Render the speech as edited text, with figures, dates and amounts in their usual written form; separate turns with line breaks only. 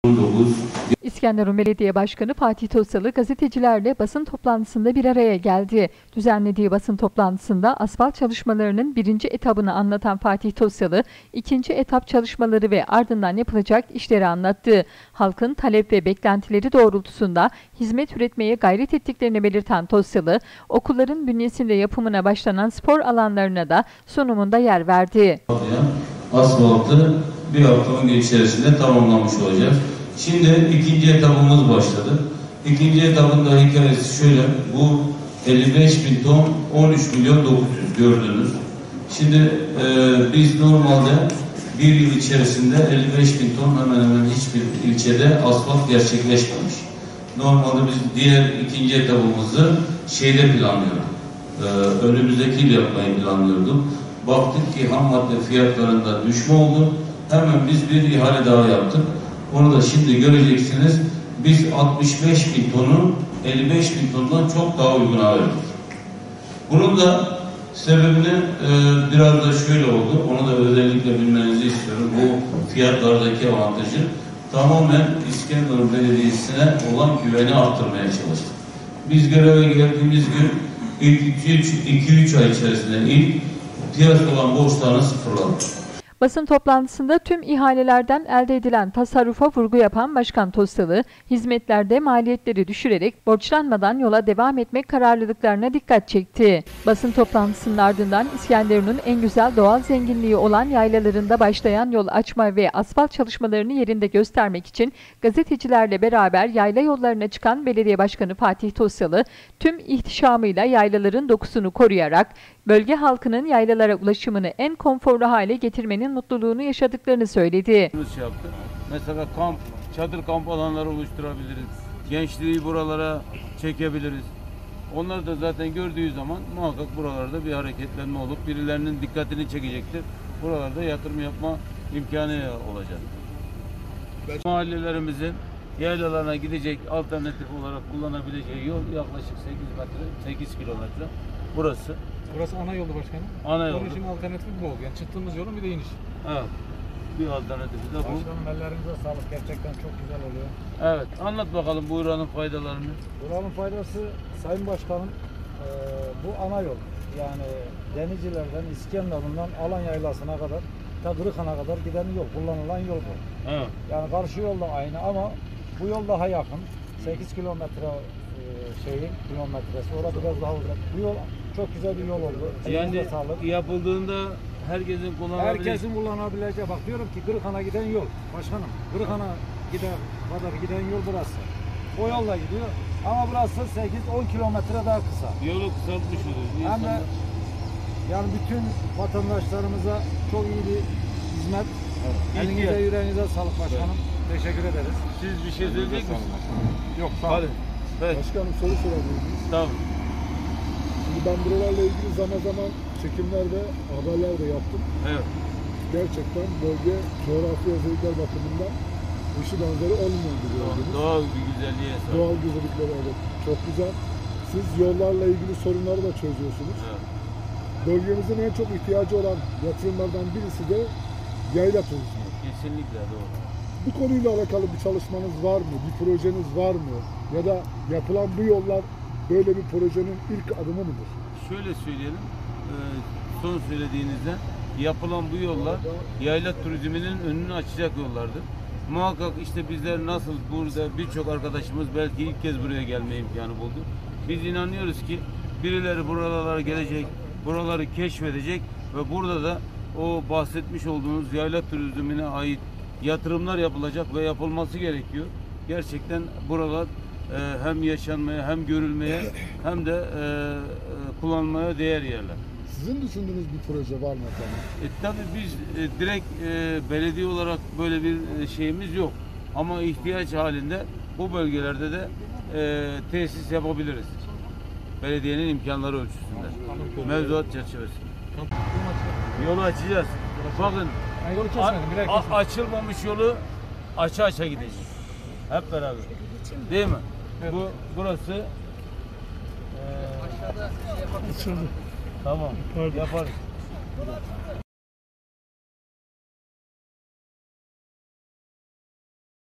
19.
İskenderun Belediye Başkanı Fatih Tosyalı gazetecilerle basın toplantısında bir araya geldi. Düzenlediği basın toplantısında asfalt çalışmalarının birinci etabını anlatan Fatih Tosyalı, ikinci etap çalışmaları ve ardından yapılacak işleri anlattı. Halkın talep ve beklentileri doğrultusunda hizmet üretmeye gayret ettiklerini belirten Tosyalı, okulların bünyesinde yapımına başlanan spor alanlarına da sunumunda yer verdi.
Asfaltı bir haftanın içerisinde tamamlamış olacağız. Şimdi ikinci etapımız başladı. İkinci etapın da hikayesi şöyle. Bu 55.000 ton 13.900.000 gördünüz. Şimdi biz normalde bir yıl içerisinde 55.000 ton hemen hemen hiçbir ilçede asfalt gerçekleşmemiş. Normalde biz diğer ikinci etapımızı şeyde planlıyorduk. Önümüzdeki yıl yapmayı planlıyorduk. Baktık ki ham madde fiyatlarında düşme oldu. Hemen biz bir ihale daha yaptık. Onu da şimdi göreceksiniz. Biz 65.000 tonu 55.000 tondan çok daha uyguna verdik. Bunun da sebebini biraz da şöyle oldu. Onu da özellikle bilmenizi istiyorum. Bu fiyatlardaki avantajı tamamen İskenderun Belediyesi'ne olan güveni arttırmaya çalıştık. Biz göreve geldiğimiz gün ilk 2-3 ay içerisinde ilk piyasa olan borçlarını sıfırladık.
Basın toplantısında tüm ihalelerden elde edilen tasarrufa vurgu yapan Başkan Tosyalı, hizmetlerde maliyetleri düşürerek borçlanmadan yola devam etmek kararlılıklarına dikkat çekti. Basın toplantısının ardından İskenderun'un en güzel doğal zenginliği olan yaylalarında başlayan yol açma ve asfalt çalışmalarını yerinde göstermek için gazetecilerle beraber yayla yollarına çıkan Belediye Başkanı Fatih Tosyalı, tüm ihtişamıyla yaylaların dokusunu koruyarak bölge halkının yaylalara ulaşımını en konforlu hale getirmenin mutluluğunu yaşadıklarını söyledi.
Mesela çadır kamp alanları oluşturabiliriz. Gençliği buralara çekebiliriz. Onları da zaten gördüğü zaman muhakkak buralarda bir hareketlenme olup birilerinin dikkatini çekecektir. Buralarda yatırım yapma imkanı olacak. Mahallelerimizin yaylalarına gidecek alternatif olarak kullanabileceği yol yaklaşık 8 kilometre. Burası
ana yoldu başkanım.
Ana yol.
Onun için alternatifi bu oldu. Yani çıktığımız yolun bir de iniş.
Evet. Bir alternatifi de bu.
Başkanım ellerinize sağlık. Gerçekten çok güzel oluyor.
Evet. Anlat bakalım bu buranın faydalarını.
Buranın faydası Sayın Başkanım bu ana yol. Yani Denizcilerden, İskenderun'dan Alan Yaylası'na kadar ta Kırıkhan'a kadar giden yol. Kullanılan yol bu.
Evet.
Yani karşı yol da aynı ama bu yol daha yakın. 8 kilometre kilometresi. Orada biraz daha uzak. Bu yol çok güzel bir yol oldu.
Yani yapıldığında herkesin
kullanabileceği. Bak diyorum ki Kırıkhan'a giden yol. Başkanım Kırıkhan'a kadar giden yol burası. O yolla gidiyor. Ama burası 8-10 kilometre daha kısa.
Yolu kısaltmış olur.
Hem de yani bütün vatandaşlarımıza çok iyi bir hizmet. Evet. Elinize yüreğinize sağlık başkanım. Evet. Teşekkür ederiz.
Siz bir şey söyleyecek misiniz?
Yok sağ olun.
Evet.
Başkanım soru sorabilir miyiz?
Tamam.
Şimdi ben buralarla ilgili zaman zaman çekimler ve haberler de yaptım.
Evet.
Gerçekten bölge coğrafi özellikler bakımından eşi benzeri olmayan bir bölgemiz.
Doğal bir güzelliğe sahip.
Doğal güzellikleri evet. Çok güzel. Siz yollarla ilgili sorunları da çözüyorsunuz.
Evet.
Bölgemizin en çok ihtiyacı olan yatırımlardan birisi de yayla turizmi.
Kesinlikle doğru.
Bu konuyla alakalı bir çalışmanız var mı? Bir projeniz var mı? Ya da yapılan bu yollar böyle bir projenin ilk adımı mıdır?
Şöyle söyleyelim, son söylediğinizde yapılan bu yollar yayla turizminin önünü açacak yollardır. Muhakkak işte bizler nasıl burada birçok arkadaşımız belki ilk kez buraya gelme imkanı buldu. Biz inanıyoruz ki birileri buralara gelecek, buraları keşfedecek ve burada da o bahsetmiş olduğunuz yayla turizmine ait yatırımlar yapılacak ve yapılması gerekiyor. Gerçekten buralar hem yaşanmaya hem görülmeye hem de kullanmaya değer yerler.
Sizin düşündüğünüz bir proje var mı efendim?
Tabii biz direkt belediye olarak böyle bir şeyimiz yok. Ama ihtiyaç halinde bu bölgelerde de tesis yapabiliriz. Belediyenin imkanları ölçüsünde. Mevzuat çerçevesinde. Yolu açacağız. Bakın açılmamış yolu aça gideceğiz. Hep beraber. Değil mi? Evet. Burası aşağıda şey yapalım. Tamam. Yaparız.